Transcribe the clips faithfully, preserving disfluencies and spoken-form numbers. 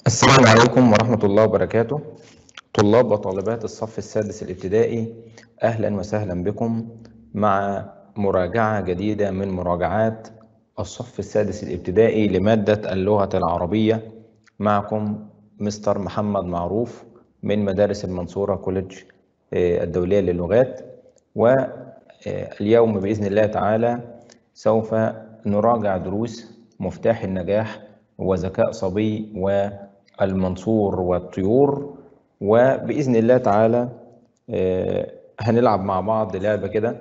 السلام عليكم ورحمة الله وبركاته. طلاب وطالبات الصف السادس الابتدائي، أهلا وسهلا بكم مع مراجعة جديدة من مراجعات الصف السادس الابتدائي لمادة اللغة العربية. معكم مستر محمد معروف من مدارس المنصورة كوليدج الدولية للغات. واليوم بإذن الله تعالى سوف نراجع دروس مفتاح النجاح وذكاء صبي والمنصور والطيور. وبإذن الله تعالى هنلعب مع بعض لعبة كده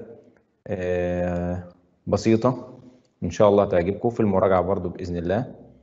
بسيطة إن شاء الله تعجبكم في المراجعة برضو بإذن الله.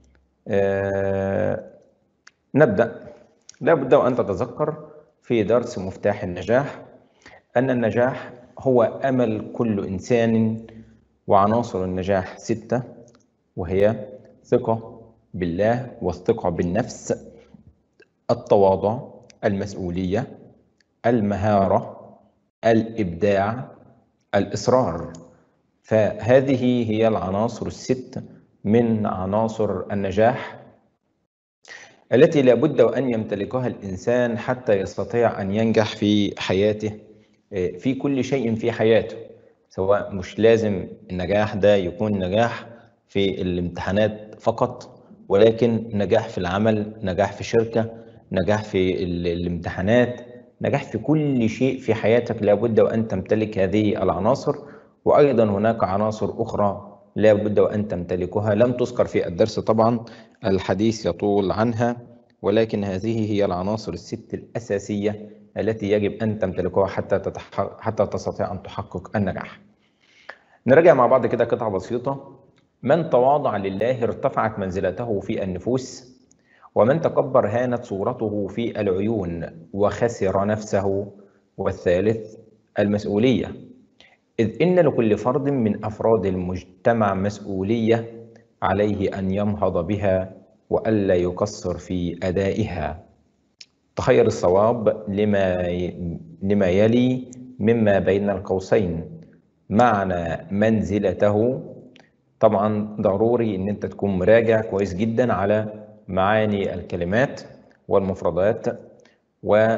نبدأ. لا بد وأن تتذكر في درس مفتاح النجاح أن النجاح هو أمل كل إنسان، وعناصر النجاح ستة، وهي ثقة بالله والثقة بالنفس، التواضع، المسؤولية، المهارة، الإبداع، الإصرار. فهذه هي العناصر الست من عناصر النجاح التي لا بد وأن يمتلكها الإنسان حتى يستطيع أن ينجح في حياته، في كل شيء في حياته. سواء مش لازم النجاح ده يكون نجاح في الامتحانات فقط، ولكن نجاح في العمل، نجاح في شركة، نجاح في الامتحانات، نجاح في كل شيء في حياتك. لا بد وأن تمتلك هذه العناصر. وأيضا هناك عناصر أخرى لا بد وأن تمتلكها، لم تذكر في الدرس طبعا، الحديث يطول عنها، ولكن هذه هي العناصر الست الأساسية التي يجب أن تمتلكها حتى تتحقق حتى تستطيع أن تحقق النجاح. نراجع مع بعض كده قطعة بسيطة. من تواضع لله ارتفعت منزلته في النفوس، ومن تكبر هانت صورته في العيون وخسر نفسه. والثالث المسؤولية، إذ إن لكل فرد من أفراد المجتمع مسؤولية عليه أن ينهض بها وألا يقصر في أدائها. تخير الصواب لما لما يلي مما بين القوسين. معنى منزلته، طبعا ضروري ان انت تكون مراجع كويس جدا على معاني الكلمات والمفردات، و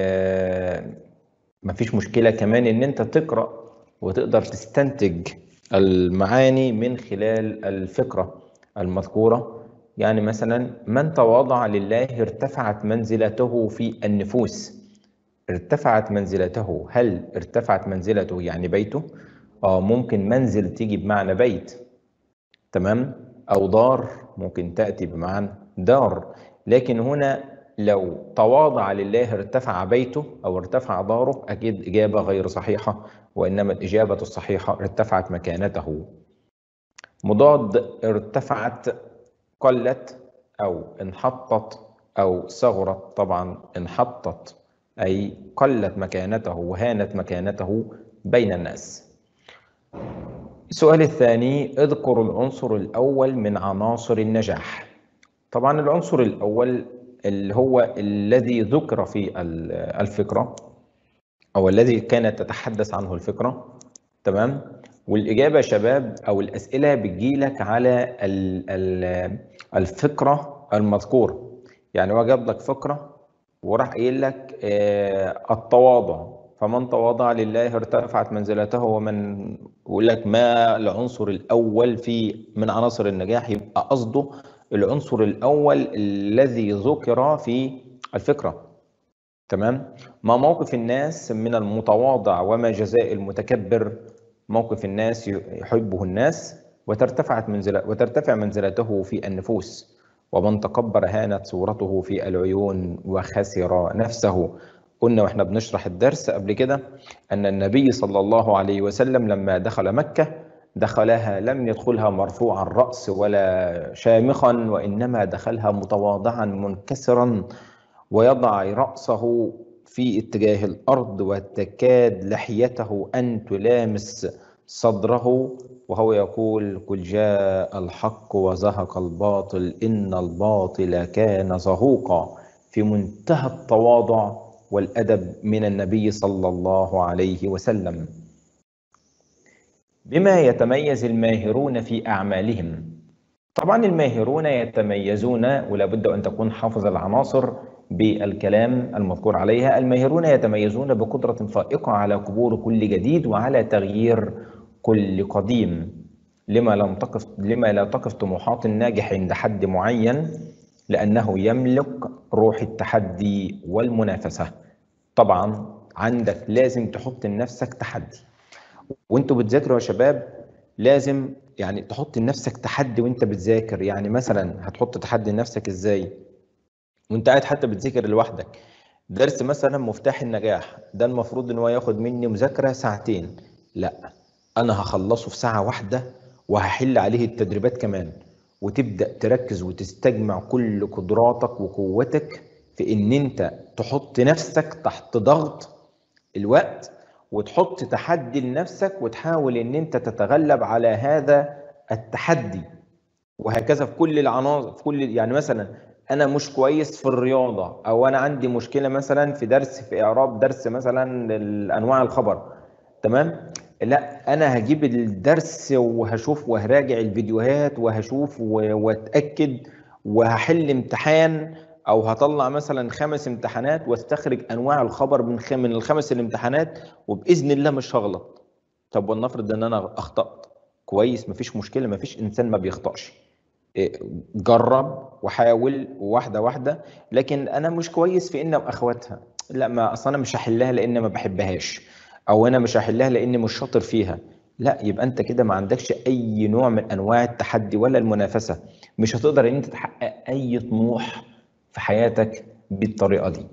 مفيش مشكلة كمان ان انت تقرأ وتقدر تستنتج المعاني من خلال الفكرة المذكورة. يعني مثلا من تواضع لله ارتفعت منزلته في النفوس. ارتفعت منزلته، هل ارتفعت منزلته يعني بيته؟ اه ممكن منزل تيجي بمعنى بيت، تمام، او دار ممكن تأتي بمعنى دار. لكن هنا لو تواضع لله ارتفع بيته او ارتفع داره، اكيد اجابة غير صحيحة، وانما الاجابة الصحيحة ارتفعت مكانته. مضاد ارتفعت قلت او انحطت او صغرت. طبعا انحطت اي قلت مكانته وهانت مكانته بين الناس. السؤال الثاني، اذكر العنصر الأول من عناصر النجاح. طبعا العنصر الأول اللي هو الذي ذكر في الفكرة أو الذي كانت تتحدث عنه الفكرة، تمام. والإجابة يا شباب أو الأسئلة بتجيلك على الفكرة المذكورة. يعني هو جاب لك فكرة وراح قايل لك التواضع، فمن تواضع لله ارتفعت منزلته. ومن يقول لك ما العنصر الاول في من عناصر النجاح، يبقى قصده العنصر الاول الذي ذكر في الفكره، تمام. ما موقف الناس من المتواضع وما جزاء المتكبر؟ موقف الناس يحبه الناس وترتفعت منزلة وترتفع منزلته في النفوس. ومن تكبر هانت صورته في العيون وخسر نفسه. قلنا واحنا بنشرح الدرس قبل كده أن النبي صلى الله عليه وسلم لما دخل مكة دخلها لم يدخلها مرفوع الرأس ولا شامخا، وإنما دخلها متواضعا منكسرا ويضع رأسه في اتجاه الأرض وتكاد لحيته أن تلامس صدره، وهو يقول قل جاء الحق وزهق الباطل إن الباطل كان زهوقا. في منتهى التواضع والأدب من النبي صلى الله عليه وسلم. بما يتميز الماهرون في أعمالهم. طبعا الماهرون يتميزون، ولا بد أن تكون حافظ العناصر بالكلام المذكور عليها. الماهرون يتميزون بقدرة فائقة على قبول كل جديد وعلى تغيير كل قديم. لما لم تقف لما لا تقف طموحات الناجح عند حد معين، لأنه يملك روح التحدي والمنافسة. طبعا عندك لازم تحط لنفسك تحدي وانتوا بتذاكروا يا شباب. لازم يعني تحط لنفسك تحدي وانت بتذاكر. يعني مثلا هتحط تحدي لنفسك ازاي؟ وانت قاعد حتى بتذاكر لوحدك. درس مثلا مفتاح النجاح ده المفروض ان هو ياخد مني مذاكرة ساعتين، لا انا هخلصه في ساعة واحدة وهحل عليه التدريبات كمان. وتبدأ تركز وتستجمع كل قدراتك وقوتك في ان انت تحط نفسك تحت ضغط الوقت، وتحط تحدي لنفسك وتحاول ان انت تتغلب على هذا التحدي. وهكذا في كل العناصر، في كل يعني مثلا انا مش كويس في الرياضه، او انا عندي مشكله مثلا في درس، في اعراب درس مثلا انواع الخبر، تمام؟ لا انا هجيب الدرس وهشوف وهراجع الفيديوهات وهشوف و- واتاكد وهحل امتحان، او هطلع مثلا خمس امتحانات واستخرج انواع الخبر من خ- من الخمس الامتحانات، وباذن الله مش هغلط. طب ولنفرض ان انا اخطات، كويس مفيش مشكله، مفيش انسان ما بيخطاش. إيه، جرب وحاول واحده واحده. لكن انا مش كويس في ان واخواتها، لا ما اصل انا مش هحلها لان ما بحبهاش، او انا مش هحلها لاني مش شاطر فيها. لا يبقى انت كده ما عندكش اي نوع من انواع التحدي ولا المنافسه. مش هتقدر ان انت تحقق اي طموح في حياتك بالطريقه دي.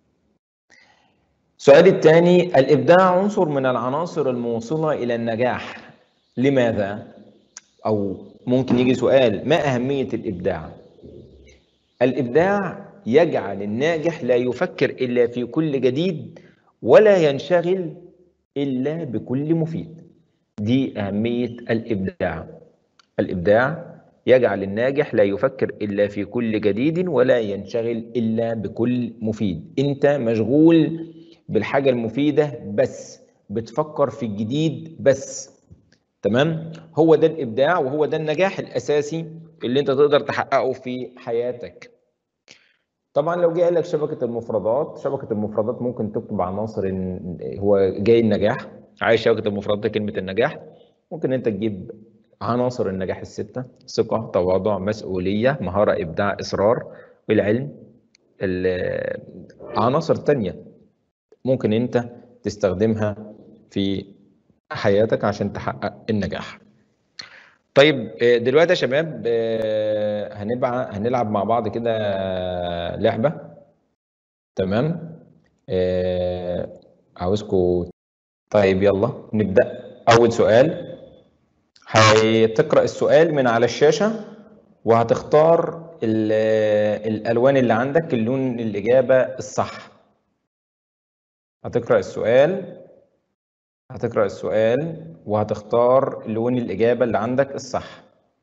السؤال الثاني: الابداع عنصر من العناصر الموصله الى النجاح، لماذا؟ او ممكن يجي سؤال: ما اهميه الابداع؟ الإبداع يجعل الناجح لا يفكر إلا في كل جديد، ولا ينشغل إلا بكل مفيد. دي أهمية الإبداع. الإبداع يجعل الناجح لا يفكر إلا في كل جديد ولا ينشغل إلا بكل مفيد. أنت مشغول بالحاجة المفيدة بس، بتفكر في الجديد بس، تمام؟ هو ده الإبداع وهو ده النجاح الأساسي اللي أنت تقدر تحققه في حياتك. طبعا لو جه قال لك شبكه المفردات، شبكه المفردات ممكن تكتب عناصر إن- هو جاي النجاح، عايز شبكه المفردات ده كلمه النجاح. ممكن انت تجيب عناصر النجاح السته: ثقه، تواضع، مسؤوليه، مهاره، ابداع، اصرار، العلم. ال- عناصر تانية ممكن انت تستخدمها في حياتك عشان تحقق النجاح. طيب آه، دلوقتي يا شباب آه، هنبقى هنلعب مع بعض كده لعبة، تمام؟ آه، عاوزكم. طيب يلا نبدأ. أول سؤال، هتقرأ السؤال من على الشاشة وهتختار ال- الألوان اللي عندك، اللون الإجابة الصح. هتقرأ السؤال هتقرأ السؤال وهتختار لون الإجابة اللي عندك الصح.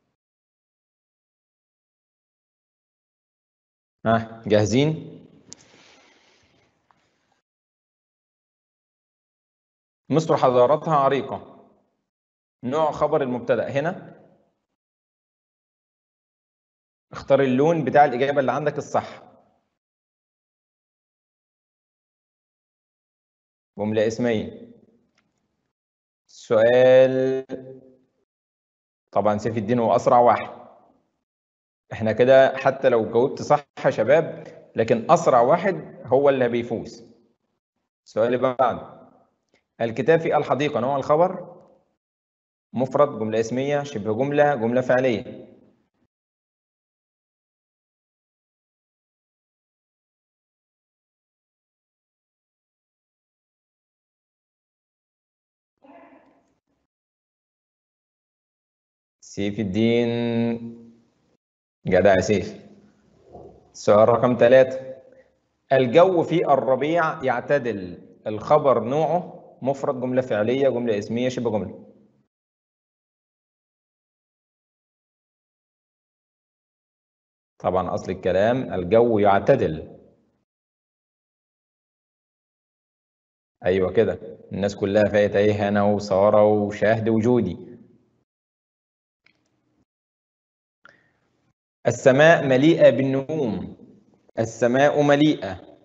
ها جاهزين؟ مصر حضارتها عريقة. نوع خبر المبتدأ هنا. اختار اللون بتاع الإجابة اللي عندك الصح. جملة اسمية. السؤال، طبعا سيف الدين هو أسرع واحد. احنا كده حتى لو جاوبت صح يا شباب، لكن أسرع واحد هو اللي بيفوز. السؤال اللي بعده: الكتاب في الحديقة نوع الخبر. مفرد، جملة اسمية، شبه جملة، جملة فعلية. سيف الدين، جدع يا سيف. السؤال رقم ثلاثة: الجو في الربيع يعتدل. الخبر نوعه مفرد، جملة فعلية، جملة اسمية، شبه جملة. طبعا أصل الكلام الجو يعتدل. أيوة كده، الناس كلها فايت أيه، هنا وسارة وشاهد وجودي. السماء مليئة بالنجوم. السماء مليئة.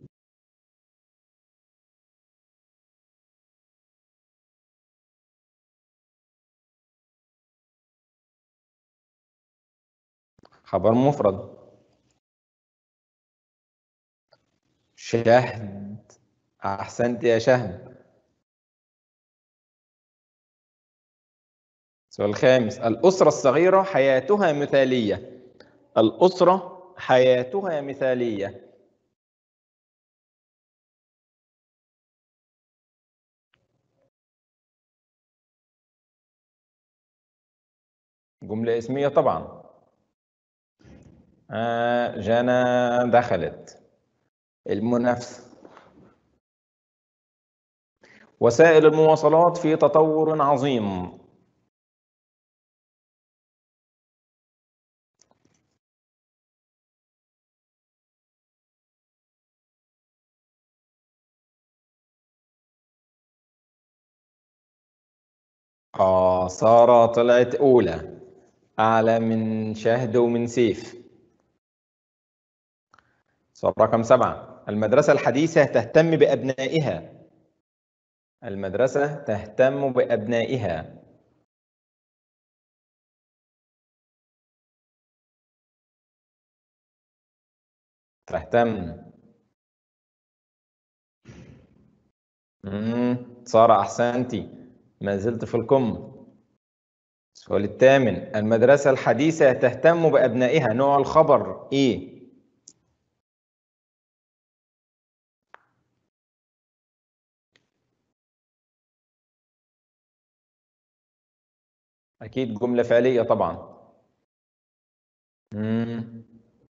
خبر مفرد. شهد. أحسنت يا شهد. السؤال الخامس: الأسرة الصغيرة حياتها مثالية. الأسرة حياتها مثالية. جملة اسمية طبعا. آه جنى دخلت. المنافسة. وسائل المواصلات في تطور عظيم. آه سارة طلعت أولى، أعلى من شهد ومن سيف. سؤال رقم سبعة: المدرسة الحديثة تهتم بأبنائها. المدرسة تهتم بأبنائها. تهتم. مم. سارة أحسنتي، ما زلت في القمة. السؤال الثامن: المدرسة الحديثة تهتم بأبنائها، نوع الخبر إيه؟ أكيد جملة فعلية طبعا. مم.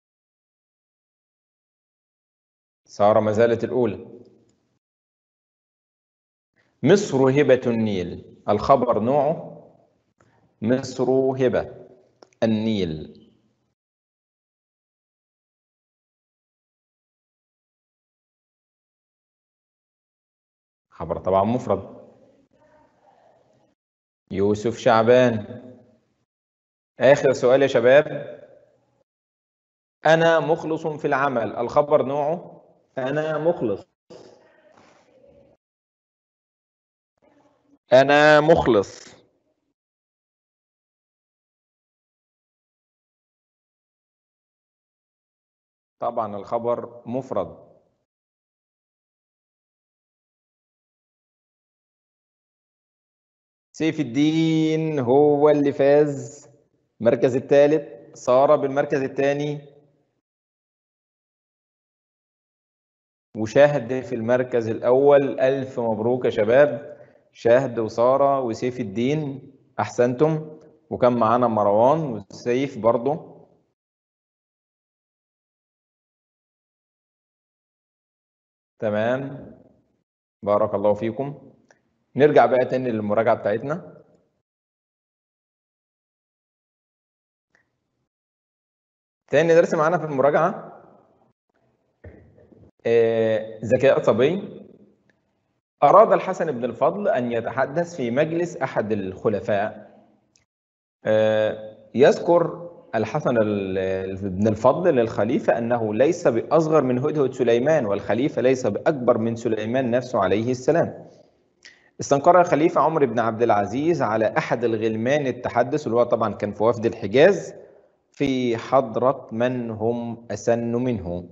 سارة ما زالت الأولى. مصر هبة النيل، الخبر نوعه مصر هبة النيل. خبر طبعا مفرد. يوسف شعبان. آخر سؤال يا شباب: أنا مخلص في العمل، الخبر نوعه أنا مخلص. أنا مخلص. طبعا الخبر مفرد. سيف الدين هو اللي فاز، المركز الثالث. سارة بالمركز الثاني، وشهد في المركز الأول. ألف مبروك يا شباب، شهد وسارة وسيف الدين، أحسنتم. وكان معانا مروان وسيف برضه. تمام، بارك الله فيكم. نرجع بقى تاني للمراجعة بتاعتنا. تاني درس معانا في المراجعة آه، ذكاء صبي. أراد الحسن بن الفضل أن يتحدث في مجلس أحد الخلفاء. آه، يذكر الحسن بن الفضل للخليفة أنه ليس بأصغر من هدهد سليمان، والخليفة ليس بأكبر من سليمان نفسه عليه السلام. استنكر الخليفة عمر بن عبد العزيز على أحد الغلمان التحدث، اللي هو طبعا كان في وفد الحجاز، في حضرة من هم أسن منه.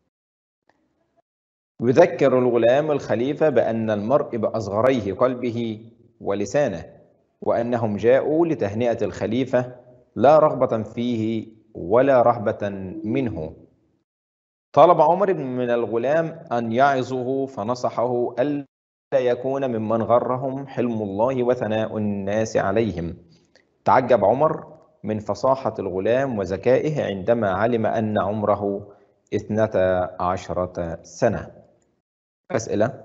يذكر الغلام الخليفة بأن المرء بأصغريه قلبه ولسانه، وأنهم جاءوا لتهنئة الخليفة لا رغبة فيه ولا رهبة منه. طلب عمر من الغلام أن يعظه، فنصحه ألا يكون ممن غرهم حلم الله وثناء الناس عليهم. تعجب عمر من فصاحة الغلام وذكائه عندما علم أن عمره اثنتا عشرة سنة. أسئلة.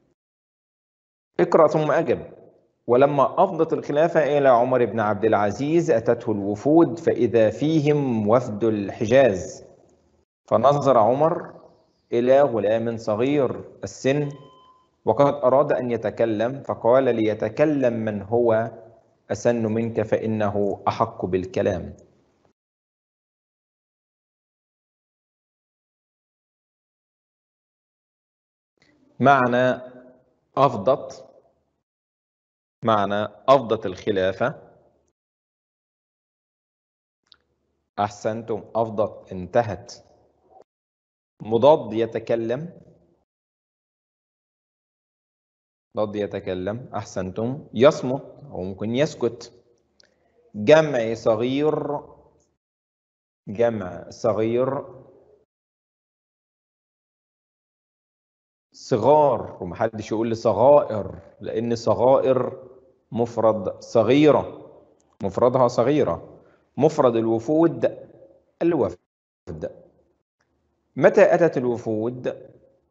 اقرأ ثم أجب. ولما أفضت الخلافة إلى عمر بن عبد العزيز أتته الوفود فإذا فيهم وفد الحجاز، فنظر عمر إلى غلام صغير السن وقد أراد أن يتكلم، فقال: ليتكلم من هو أسن منك فإنه أحق بالكلام. معنى أفضت، معنى أفضت الخلافة. أحسنتم، أفضت انتهت. مضاد يتكلم، مضاد يتكلم. أحسنتم. يصمت أو ممكن يسكت. جمع صغير، جمع صغير. صغار، ومحدش يقول لي صغائر، لأن صغائر مفرد صغيرة، مفردها صغيرة. مفرد الوفود الوفد. متى أتت الوفود؟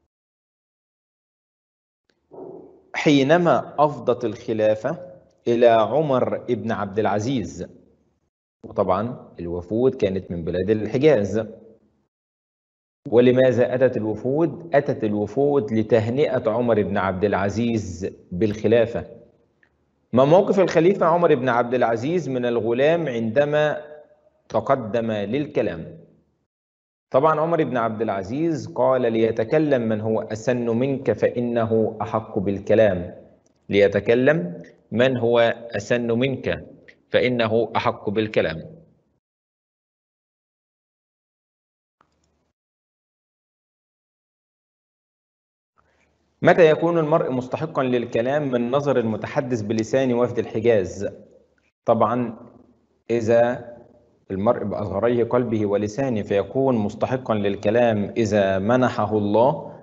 حينما أفضت الخلافة إلى عمر بن عبد العزيز، وطبعا الوفود كانت من بلاد الحجاز. ولماذا أتت الوفود؟ أتت الوفود لتهنئة عمر بن عبد العزيز بالخلافة. ما موقف الخليفة عمر بن عبد العزيز من الغلام عندما تقدم للكلام؟ طبعا عمر بن عبد العزيز قال: ليتكلم من هو أسن منك فإنه أحق بالكلام. ليتكلم من هو أسن منك فإنه أحق بالكلام. متى يكون المرء مستحقا للكلام من نظر المتحدث بلسان وفد الحجاز؟ طبعا إذا المرء بأصغريه قلبه ولسانه، فيكون مستحقا للكلام إذا منحه الله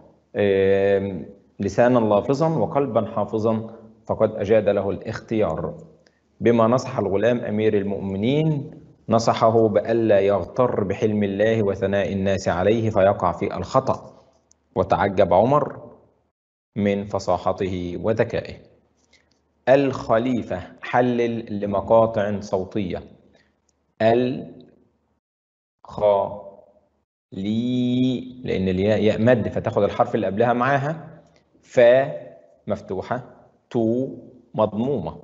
لسانا لافظا وقلبا حافظا، فقد أجاد له الاختيار. بما نصح الغلام أمير المؤمنين، نصحه بألا يغتر بحلم الله وثناء الناس عليه فيقع في الخطأ. وتعجب عمر من فصاحته وذكائه. الخليفة، حلل لمقاطع صوتية. ال خا لي، لأن الياء ياء مد فتاخد الحرف اللي قبلها معاها. ف مفتوحة. تو مضمومة.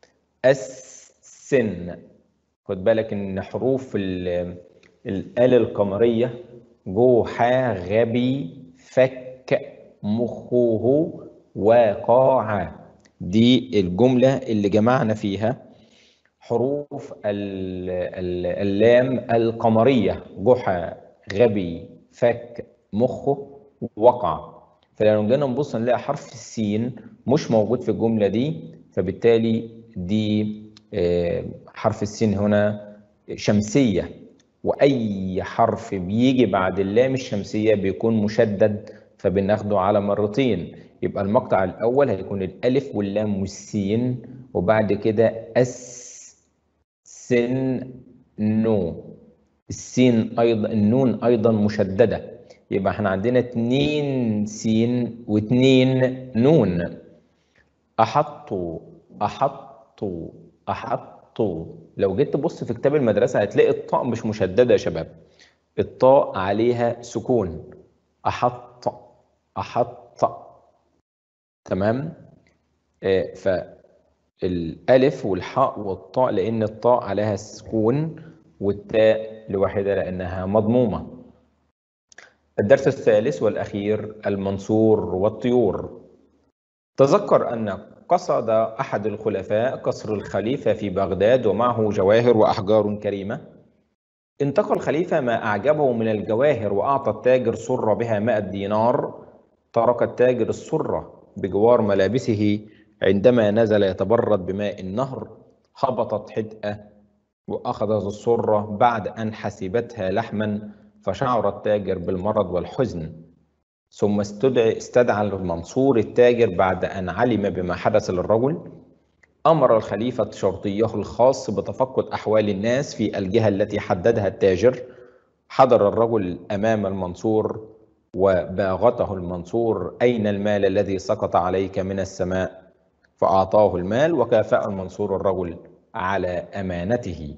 السن، خد بالك إن حروف الآل القمرية جو حا غبي فك مخه وقاع، دي الجملة اللي جمعنا فيها حروف اللام القمرية: جحا غبي فك مخه وقع. فلو جينا نبص نلاقي حرف السين مش موجود في الجملة دي، فبالتالي دي حرف السين هنا شمسية، وأي حرف بيجي بعد اللام الشمسية بيكون مشدد فبناخده على مرتين. يبقى المقطع الأول هيكون الألف واللام والسين، وبعد كده أس سن نو. السين أيضا، النون أيضا مشددة، يبقى احنا عندنا اتنين سين واتنين نون. أحطوا أحطوا أحطوا. لو جيت تبص في كتاب المدرسة هتلاقي الطاء مش مشددة يا شباب، الطاء عليها سكون. أحط أحط. تمام. آه فالألف والحاء والطاء لأن الطاء عليها سكون، والتاء لوحدها لأنها مضمومة. الدرس الثالث والأخير: المنصور والطيور. تذكر أن قصد أحد الخلفاء قصر الخليفة في بغداد ومعه جواهر وأحجار كريمة. انتقى الخليفة ما أعجبه من الجواهر وأعطى التاجر سرة بها مائة دينار. ترك التاجر السرة بجوار ملابسه. عندما نزل يتبرد بماء النهر هبطت حدأة وأخذت السرة بعد أن حسبتها لحما، فشعر التاجر بالمرض والحزن. ثم استدعى استدعى المنصور التاجر بعد أن علم بما حدث للرجل. أمر الخليفة شرطيه الخاص بتفقد أحوال الناس في الجهة التي حددها التاجر. حضر الرجل أمام المنصور وباغته المنصور: أين المال الذي سقط عليك من السماء؟ فأعطاه المال وكافأ المنصور الرجل على أمانته.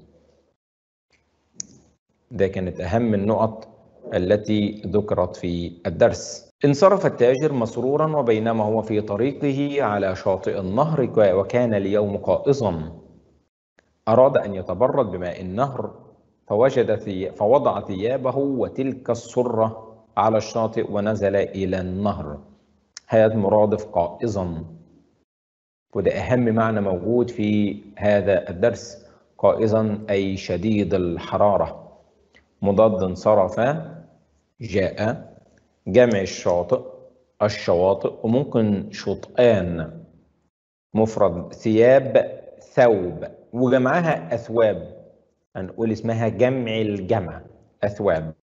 ده كانت أهم النقط التي ذكرت في الدرس. انصرف التاجر مسرورا، وبينما هو في طريقه على شاطئ النهر وكان اليوم قائصا أراد أن يتبرد بماء النهر، فوجد ثي... فوضع ثيابه وتلك السرة على الشاطئ ونزل إلى النهر. هات مرادف قائظا، وده أهم معنى موجود في هذا الدرس. قائظا أي شديد الحرارة. مضاد انصرف، جاء. جمع الشاطئ الشواطئ، وممكن شطآن. مفرد ثياب ثوب، وجمعها أثواب، هنقول اسمها جمع الجمع أثواب.